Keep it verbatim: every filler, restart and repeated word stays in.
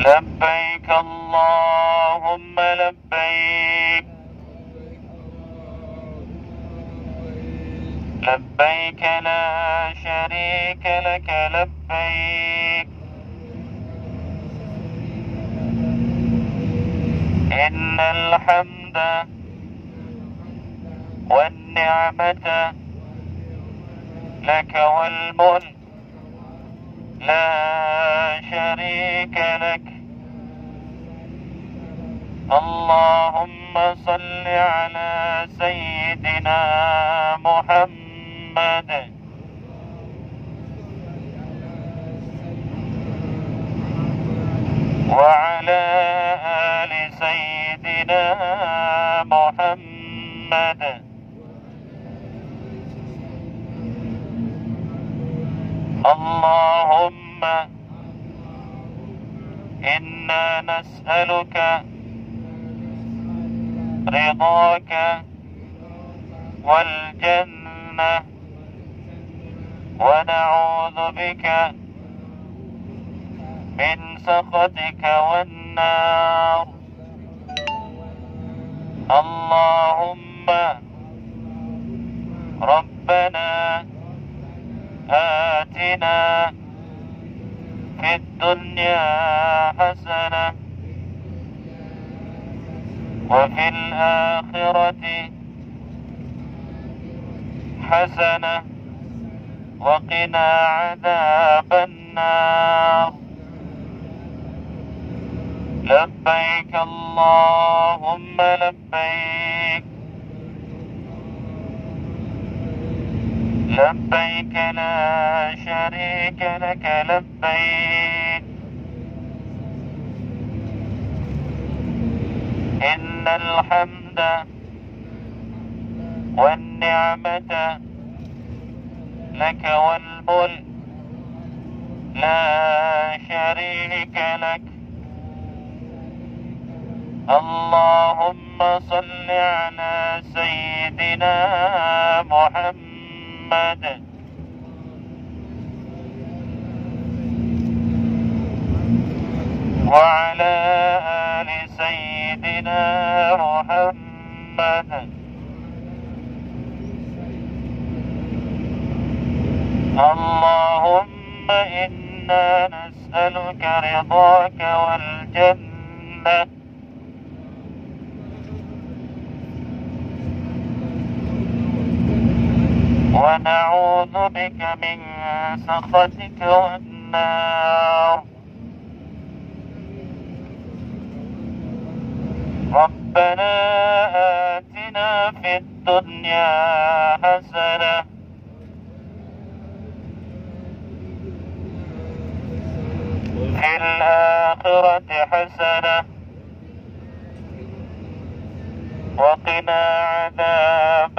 لبيك اللهم لبيك لبيك لا شريك لك لبيك إن الحمد والنعمة لك والملك لا شريك لك. اللهم صل على سيدنا محمد وعلى آل سيدنا محمد. اللهم إنا نسألك رضاك والجنة ونعوذ بك من سخطك والنار. اللهم ربنا آتنا في الدنيا حسنة وفي الآخرة حسنة وقنا عذاب النار. لبيك اللهم لبيك لبيك لا شريك لك لبيك إن الحمد والنعمة لك والملك لا شريك لك. اللهم صل على سيدنا محمد وعلى آل سيدنا محمد. اللهم إنا نسألك رضاك والجنة ونعوذ بك من سخطك والنار. ربنا آتنا في الدنيا حسنة في الآخرة حسنة وقنا عذاب